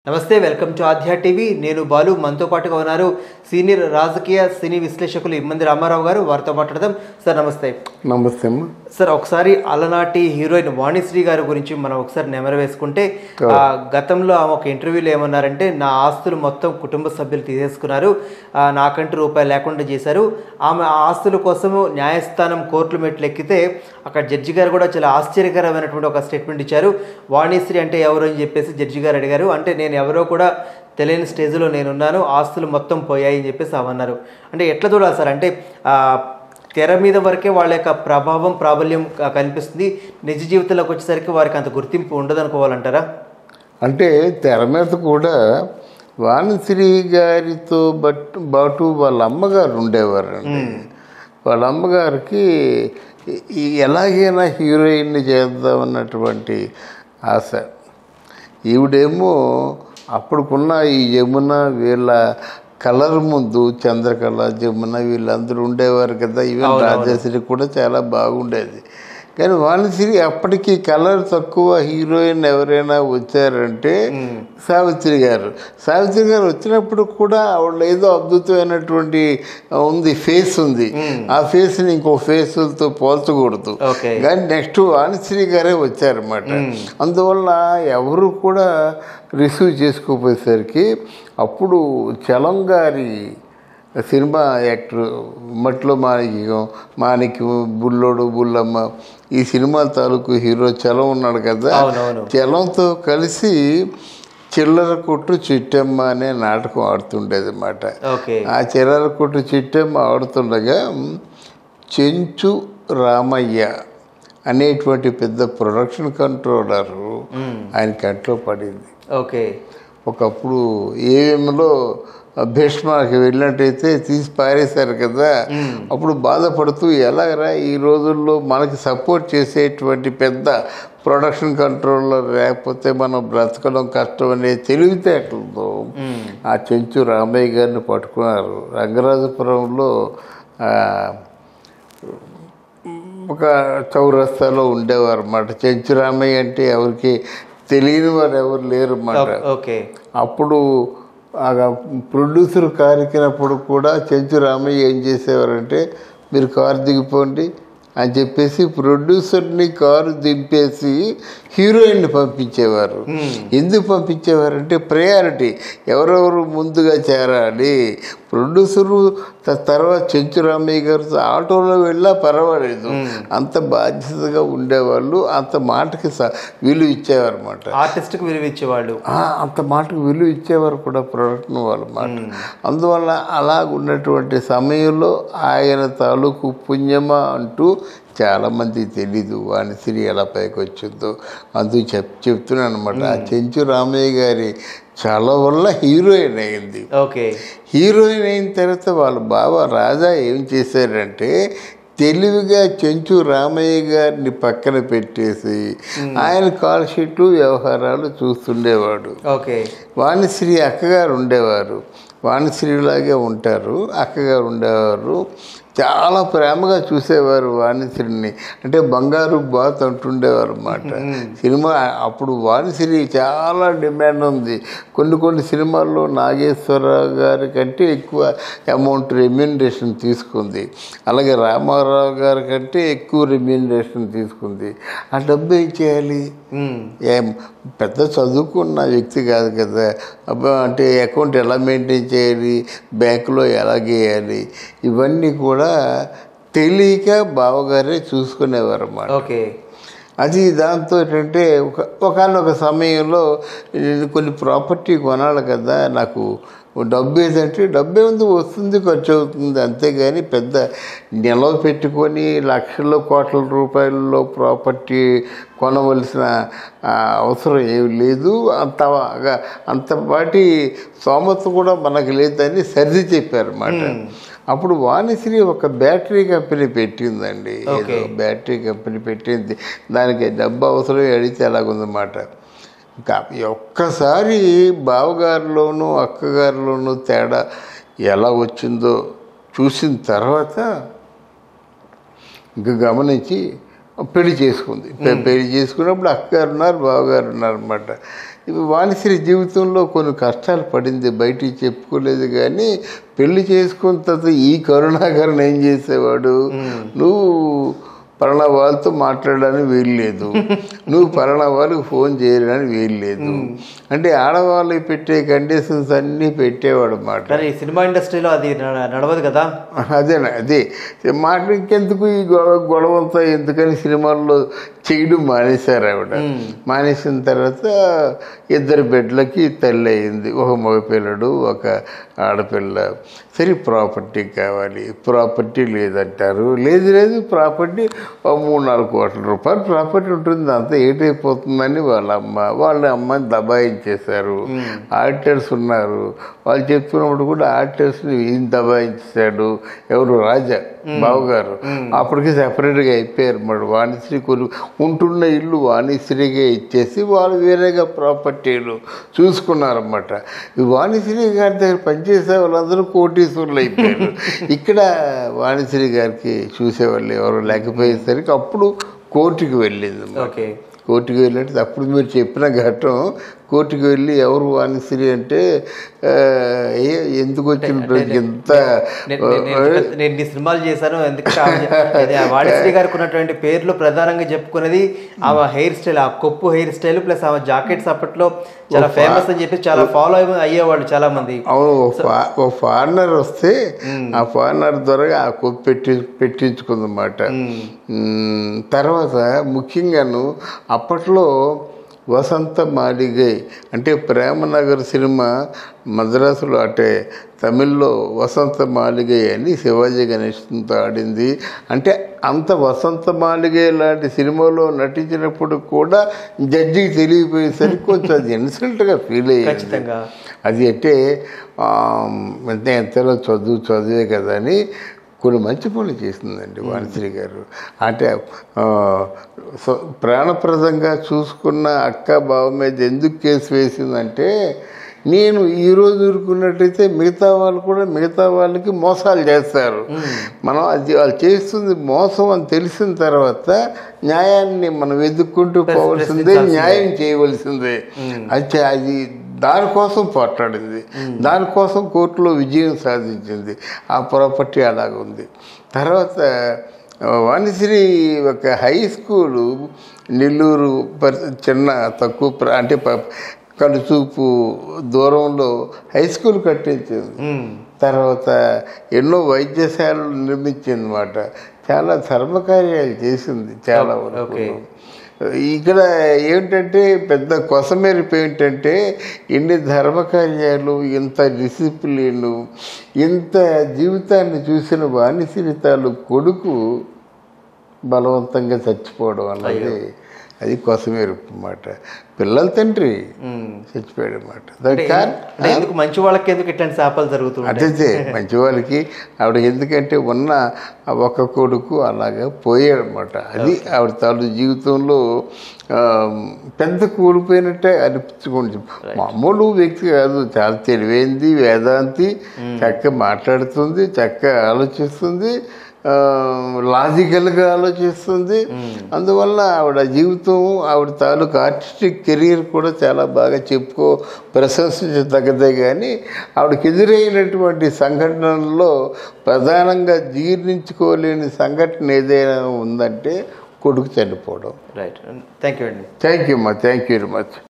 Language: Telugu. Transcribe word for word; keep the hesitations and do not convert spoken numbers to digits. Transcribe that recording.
నమస్తే, వెల్కమ్ టు ఆధ్యా టీవీ. నేను బాలు. మనతో పాటుగా ఉన్నారు సీనియర్ రాజకీయ సినీ విశ్లేషకులు ఇమ్మంది రామారావు గారు. వారితో మాట్లాడదాం. సార్ నమస్తే. నమస్తే అమ్మా. సార్, ఒకసారి అలనాటి హీరోయిన్ వాణిశ్రీ గారి గురించి మనం ఒకసారి నెమరు వేసుకుంటే, గతంలో ఆమె ఒక ఇంటర్వ్యూలో ఏమన్నారంటే, నా ఆస్తులు మొత్తం కుటుంబ సభ్యులు తీసేసుకున్నారు, నాకంటూ రూపాయలు లేకుండా చేశారు. ఆమె ఆస్తుల కోసము న్యాయస్థానం కోర్టుల మెట్లు ఎక్కితే అక్కడ జడ్జి గారు కూడా చాలా ఆశ్చర్యకరమైనటువంటి ఒక స్టేట్మెంట్ ఇచ్చారు. వాణిశ్రీ అంటే ఎవరు అని చెప్పేసి జడ్జి గారు అడిగారు. అంటే నేను ఎవరో కూడా తెలియని స్టేజ్లో నేనున్నాను, ఆస్తులు మొత్తం పోయాయి అని చెప్పేసి అవన్నారు. అంటే ఎట్లా చూడాలి సార్? అంటే తెర మీద వరకే వాళ్ళ యొక్క ప్రభావం ప్రాబల్యం కనిపిస్తుంది, నిజ జీవితంలోకి వచ్చేసరికి వారికి అంత గుర్తింపు ఉండదు అనుకోవాలంటారా? అంటే తెర మీద కూడా వాణిశ్రీ గారితో బట్ బాటు వాళ్ళ అమ్మగారు ఉండేవారండి. వాళ్ళ అమ్మగారికి ఎలాగైనా హీరోయిన్ని చేద్దామన్నటువంటి ఆశ. ఈవిడేమో అప్పుడుకున్న ఈ యమున వీళ్ళ కలర్ ముందు చంద్రకళ, జమున వీళ్ళందరూ ఉండేవారు కదా. ఈవెన్ రాజశ్రీ కూడా చాలా బాగుండేది. కానీ వాణిశ్రీ అప్పటికి కలర్ తక్కువ హీరోయిన్ ఎవరైనా వచ్చారంటే సావిత్రి గారు. సావిత్రి గారు వచ్చినప్పుడు కూడా ఆవిడ ఏదో అద్భుతమైనటువంటి ఉంది, ఫేస్ ఉంది. ఆ ఫేస్ని ఇంకో ఫేస్లతో పోల్చకూడదు. కానీ నెక్స్ట్ వాణిశ్రీ గారే వచ్చారన్నమాట. అందువల్ల ఎవరు కూడా రిసీవ్ చేసుకోపోయేసరికి అప్పుడు చలం గారి సినిమా యాక్టర్ మట్లో మాణిక్యం, మాణిక్యం, బుల్లోడు, బుల్లమ్మ ఈ సినిమా తాలూకు హీరో చలం ఉన్నాడు కదా. చలంతో కలిసి చిల్లర కొట్టు చిట్టమ్మ అనే నాటకం ఆడుతుండేది అన్నమాట. ఆ చిల్లర కొట్టు చిట్టమ్మ ఆడుతుండగా చెంచు రామయ్య అనేటువంటి పెద్ద ప్రొడక్షన్ కంట్రోలరు ఆయన కంట్లో పడింది. ఓకే. ఒకప్పుడు ఏఎంలో భీష్మకి వెళ్ళినట్టయితే తీసి పారేశారు కదా. అప్పుడు బాధపడుతూ ఎలాగరా ఈ రోజుల్లో మనకి సపోర్ట్ చేసేటువంటి పెద్ద ప్రొడక్షన్ కంట్రోలర్ లేకపోతే మనం బ్రతకడం కష్టం అనే తెలివితేటలతో ఆ చెంచు రామయ్య గారిని పట్టుకున్నారు. రంగరాజపురంలో ఒక చౌరస్తాలో ఉండేవారు అన్నమాట. చెంచు రామయ్య అంటే ఎవరికి తెలియని వారు ఎవరు లేరు అన్నమాట. అప్పుడు ప్రొడ్యూసర్ కారు ఎక్కినప్పుడు కూడా చెంచు రామయ్య ఏం చేసేవారంటే, మీరు కారు దిగిపోండి అని చెప్పేసి ప్రొడ్యూసర్ని కారు దింపేసి హీరోయిన్ని పంపించేవారు. ఎందుకు పంపించేవారంటే ప్రయారిటీ, ఎవరెవరు ముందుగా చేరాలి. ప్రొడ్యూసరు తర్వాత చెంచు రామయ్య గారితో ఆటోలో వెళ్ళా పర్వాలేదు, అంత బాధ్యతగా ఉండేవాళ్ళు. అంత మాటకి విలువ ఇచ్చేవారు అన్నమాట. ఆర్టిస్ట్కి విలువ ఇచ్చేవాళ్ళు, అంత మాటకు విలువ ఇచ్చేవారు కూడా ప్రొడక్షన్ వాళ్ళ మాట. అందువల్ల అలాగ ఉన్నటువంటి సమయంలో ఆయన తాలూకు పుణ్యమా అంటూ చాలామంది తెలీదు వాణిశ్రీ ఎలా పైకి వచ్చిందో. అందుకు చెప్ చెప్తున్నాను అనమాట. ఆ చెంచు రామయ్య గారి చాలా వల్ల హీరోయిన్ అయింది. ఓకే. హీరోయిన్ అయిన తర్వాత వాళ్ళ బావ రాజా ఏం చేశారంటే, తెలివిగా చెంచు రామయ్య గారిని పక్కన పెట్టేసి ఆయన కాల్ షీట్లు వ్యవహారాలు చూస్తుండేవాడు. ఓకే. వాణిశ్రీ అక్కగారు ఉండేవారు, వాణిశ్రీలాగే ఉంటారు, అక్కగారు ఉండేవారు. చాలా ప్రేమగా చూసేవారు వాణిశ్రీని. అంటే బంగారు బాత్ అంటుండేవారు అన్నమాట. సినిమా అప్పుడు వాణిశ్రీ చాలా డిమాండ్ ఉంది. కొన్ని కొన్ని సినిమాల్లో నాగేశ్వరరావు గారి కంటే ఎక్కువ అమౌంట్ రెమ్యూనరేషన్ తీసుకుంది. అలాగే రామారావు గారి కంటే ఎక్కువ రెమ్యూనరేషన్ తీసుకుంది. ఆ డబ్బు ఏం చేయాలి? ఏం పెద్ద చదువుకున్న వ్యక్తి కాదు కదా. అబ్బా అంటే అకౌంట్ ఎలా మెయింటైన్ చేయాలి, బ్యాంకులో ఎలా గేయాలి, ఇవన్నీ కూడా తెలియక బావగారే చూసుకునేవారు అన్నమాట. ఓకే. అది దాంతో ఏంటంటే ఒక ఒకనొక సమయంలో కొన్ని ప్రాపర్టీ కొనాలి కదా, నాకు డబ్బు ఏదంటే డబ్బు ఏముంది, వస్తుంది, ఖర్చు అవుతుంది, అంతేగాని పెద్ద నిలవ పెట్టుకొని లక్షల కోట్ల రూపాయలలో ప్రాపర్టీ కొనవలసిన అవసరం ఏమి లేదు, అంత అంత పాటి స్తోమత కూడా మనకు లేదని సర్ది చెప్పారన్నమాట. అప్పుడు వాణిశ్రీ ఒక బ్యాటరీ కంపెనీ పెట్టిందండి. ఏదో బ్యాటరీ కంపెనీ పెట్టింది. దానికి డబ్బు అవసరం అడిగితే అలాగుందన్నమాట. ఇంకా ఒక్కసారి బావగారిలోనూ అక్కగారిలోనూ తేడా ఎలా వచ్చిందో చూసిన తర్వాత ఇంకా గమనించి పెళ్లి చేసుకుంది. పెళ్లి చేసుకున్నప్పుడు అక్కగారు ఉన్నారు, బావగారు ఉన్నారు అనమాట. వాణిశ్రీ జీవితంలో కొన్ని కష్టాలు పడింది, బయటికి చెప్పుకోలేదు. కానీ పెళ్లి చేసుకున్న తర్వాత ఈ కరుణాకరన్ ఏం చేసేవాడు, నువ్వు పలానా వాళ్ళతో మాట్లాడడానికి వీల్లేదు, నువ్వు పలానా వాళ్ళకి ఫోన్ చేయడానికి వీల్లేదు అంటే ఆడవాళ్ళకి పెట్టే కండిషన్స్ అన్నీ పెట్టేవాడు అన్నమాట. సినిమా ఇండస్ట్రీలో అది నడవదు కదా. అదేనా, అదే మాట. ఇంకెందుకు ఈ గొడవ గొడవంతా ఎందుకని సినిమాల్లో చేయడం మానేశారు ఆవిడ. మానేసిన తర్వాత ఇద్దరు బిడ్డలకి తల్లి అయింది, ఒక మగపిల్లడు ఒక ఆడపిల్ల. సరే ప్రాపర్టీ కావాలి, ప్రాపర్టీ లేదంటారు. లేదు లేదు ప్రాపర్టీ మూడు నాలుగు కోట్ల రూపాయలు ప్రాపర్టీ ఉంటుంది, అంతా ఏటైపోతుందని వాళ్ళ అమ్మ వాళ్ళ అమ్మని దబాయించేశారు. ఆడిటర్స్ ఉన్నారు, వాళ్ళు చెప్తున్నప్పుడు కూడా ఆడిటర్స్ని ఈయన దబాయించాడు. ఎవరు, రాజా బావగారు. అప్పటికి సెపరేట్గా అయిపోయారు. మరి వాణిశ్రీ కొను ఉంటున్న ఇల్లు వాణిశ్రీగా ఇచ్చేసి వాళ్ళు వేరేగా ప్రాపర్టీలు చూసుకున్నారన్నమాట. ఈ వాణిశ్రీ గారి దగ్గర పనిచేసే వాళ్ళందరూ కోటీశ్వరులు అయిపోయారు. ఇక్కడ వాణిశ్రీ గారికి చూసేవాళ్ళు ఎవరు లేకపోయేసరికి అప్పుడు కోర్టుకి వెళ్ళింది. ఓకే, కోర్టుకి వెళ్ళినట్టు అప్పుడు మీరు చెప్పిన ఘట్టం. కోర్టుకి వెళ్ళి ఎవరు వాణిశ్రీ అంటే ఎందుకు వచ్చిన ఎంత నేను సినిమాలు చేశాను. ఎందుకంటే వాణిశ్రీ గారికి ఉన్నటువంటి పేర్లు ప్రధానంగా చెప్పుకునేది ఆమె హెయిర్ స్టైల్, ఆ కొప్పు హెయిర్ స్టైల్ ప్లస్ ఆమె జాకెట్స్ అప్పట్లో చాలా ఫేమస్ అని చెప్పి చాలా ఫాలో అయ్యేవాళ్ళు చాలా మంది. అవును, ఒక ఫారినర్ వస్తే ఆ ఫారినర్ ద్వారా ఆ కొప్పు పెట్టి పెట్టించుకుందన్నమాట. తర్వాత ముఖ్యంగాను అప్పట్లో వసంత మాలిగై అంటే ప్రేమనగర్ సినిమా మద్రాసులో అంటే తమిళ్లో వసంత మాలిగై అని శివాజీ గణేశన్తో ఆడింది. అంటే అంత వసంత మాలిగై లాంటి సినిమాలో నటించినప్పుడు కూడా జడ్జికి తెలియపోయేసరికి కొంచెం అది ఇన్సల్ట్గా ఫీల్ అయ్యింది. అది అంటే అంటే ఎంతలో చదువు చదివే కదా అని కొన్ని మంచి పనులు చేసిందండి వాణిశ్రీ గారు. అంటే ప్రాణప్రదంగా చూసుకున్న అక్క బావ మీద ఎందుకు కేసు వేసిందంటే, నేను ఈరోజు ఊరుకున్నట్టయితే మిగతా వాళ్ళు కూడా మిగతా వాళ్ళకి మోసాలు చేస్తారు. మనం అది వాళ్ళు చేస్తుంది మోసం అని తెలిసిన తర్వాత న్యాయాన్ని మనం వెతుక్కుంటూ పోవలసిందే, న్యాయం చేయవలసిందే. అయితే అది దానికోసం పోట్లాడింది, దానికోసం కోర్టులో విజయం సాధించింది. ఆ ప్రాపర్టీ అలాగుంది. తర్వాత వాణిశ్రీ ఒక హై స్కూలు నెల్లూరు చిన్న తక్కువ అంటే కనుచూపు దూరంలో హై స్కూల్ కట్టించింది. తర్వాత ఎన్నో వైద్యశాలలు నిర్మించింది అన్నమాట. చాలా ధర్మకార్యాలు చేసింది చాలా వరకు. ఇక్కడ ఏమిటంటే పెద్ద కొసమెరుపు ఏంటంటే ఎన్ని ధర్మకార్యాలు, ఇంత డిసిప్లిన్, ఇంత జీవితాన్ని చూసిన వాణిశ్రీ తాలూ కొడుకు బలవంతంగా చచ్చిపోవడం అన్నది అది కొసమెరుపు అన్నమాట. పిల్లల తండ్రి చచ్చిపోయాడు అన్నమాట. మంచి వాళ్ళకి ఎందుకు ఇట్లాంటి శాపాలు జరుగుతుంది? అదే మంచి వాళ్ళకి ఆవిడ ఎందుకంటే ఉన్న ఒక కొడుకు అలాగా పోయాడు అన్నమాట. అది ఆవిడ తాలూ జీవితంలో పెద్ద కూలిపోయినట్టే అనిపించుకుంటుంది. మామూలు వ్యక్తి కాదు, చాలా తెలివైంది, వేదాంతి, చక్కగా మాట్లాడుతుంది, చక్కగా ఆలోచిస్తుంది, లాజికల్గా ఆలోచిస్తుంది. అందువల్ల ఆవిడ జీవితం, ఆవిడ తాలూకు ఆర్టిస్టిక్ కెరీర్ కూడా చాలా బాగా చెప్పుకో ప్రశంసించదగ్గదే. కానీ ఆవిడకి ఎదురైనటువంటి సంఘటనల్లో ప్రధానంగా జీర్ణించుకోలేని సంఘటన ఏదైనా ఉందంటే కొడుకు చనిపోవడం. రైట్, థ్యాంక్ యూ అండి. థ్యాంక్ యూ అమ్మా, థ్యాంక్ యూ వెరీ మచ్.